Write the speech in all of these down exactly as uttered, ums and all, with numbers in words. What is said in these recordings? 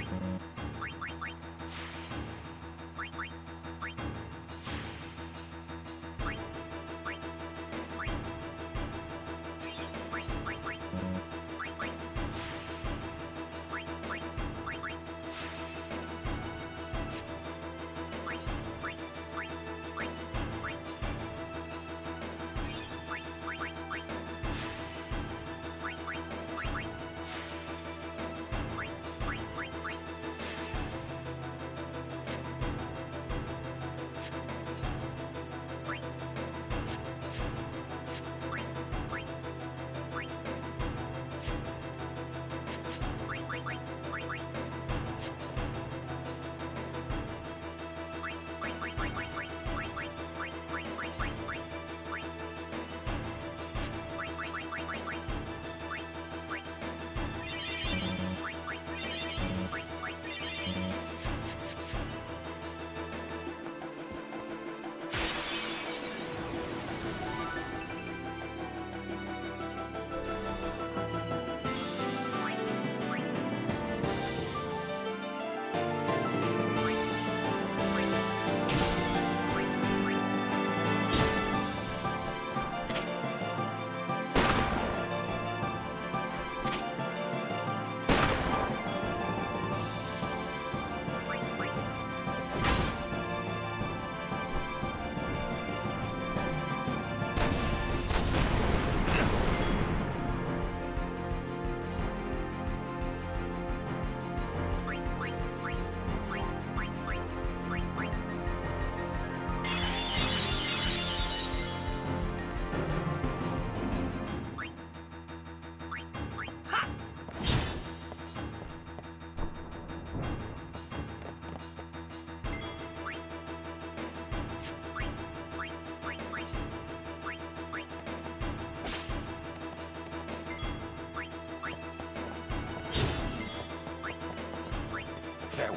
Farewell.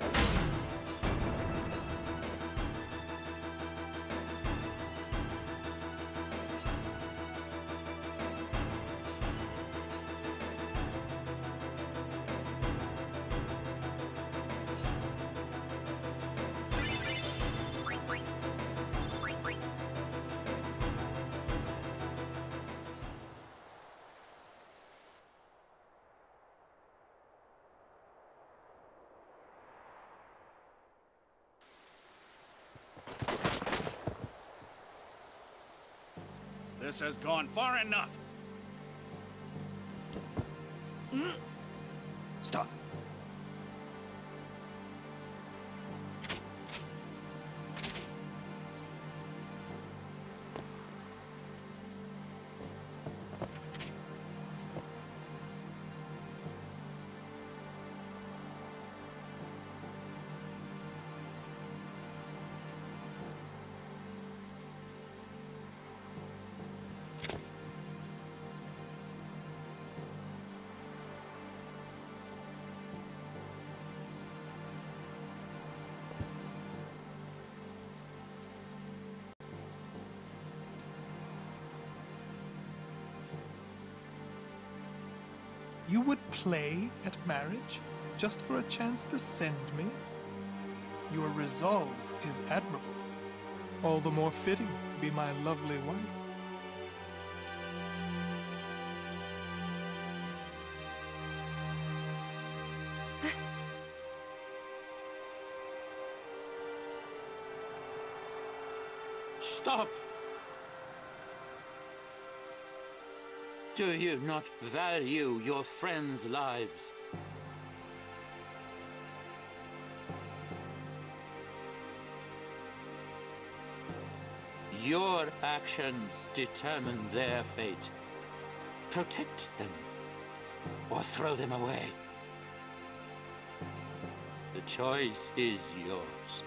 This has gone far enough. Stop. You would play at marriage just for a chance to send me? Your resolve is admirable. All the more fitting to be my lovely wife. Stop! Do you not value your friends' lives? Your actions determine their fate. Protect them, or throw them away. The choice is yours.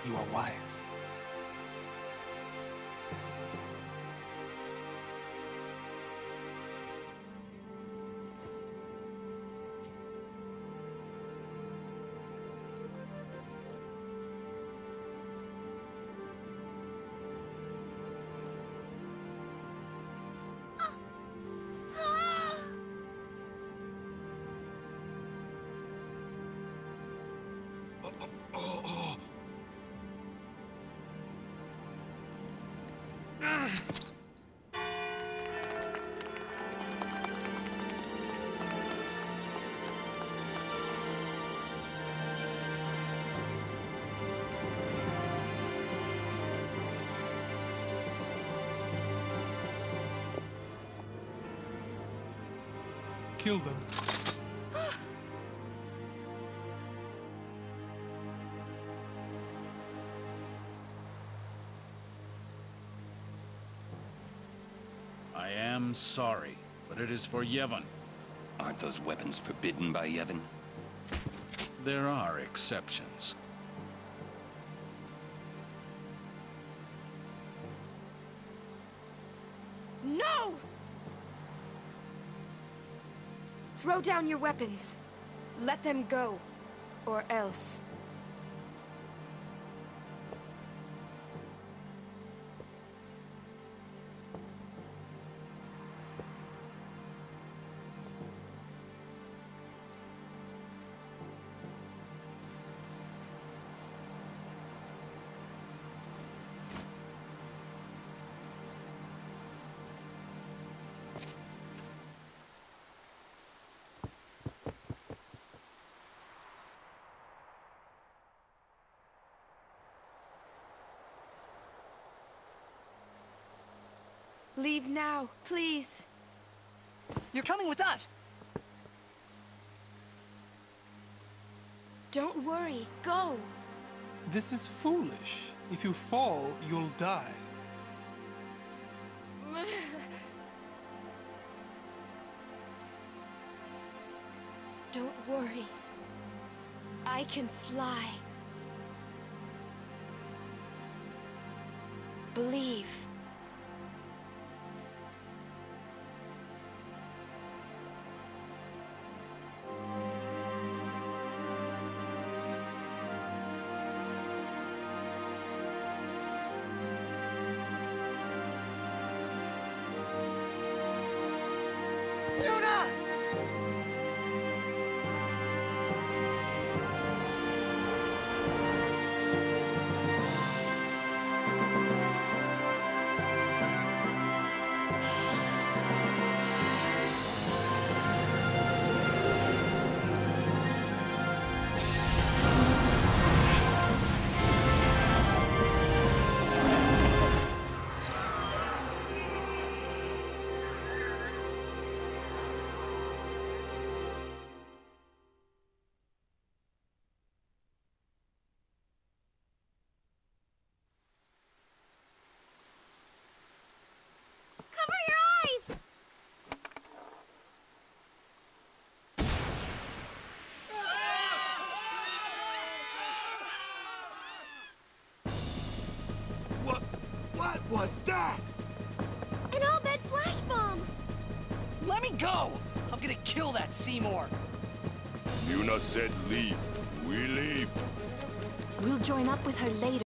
You are wise. Kill them. I am sorry, but it is for Yevon. Aren't those weapons forbidden by Yevon? There are exceptions. No! Throw down your weapons. Let them go. Or else. Leave now, please. You're coming with us! Don't worry, go! This is foolish. If you fall, you'll die. Don't worry. I can fly. Believe. Yuna! Cover your eyes! What? What was that? An all-bed flash bomb! Let me go! I'm gonna kill that Seymour! Yuna said leave. We leave. We'll join up with her later.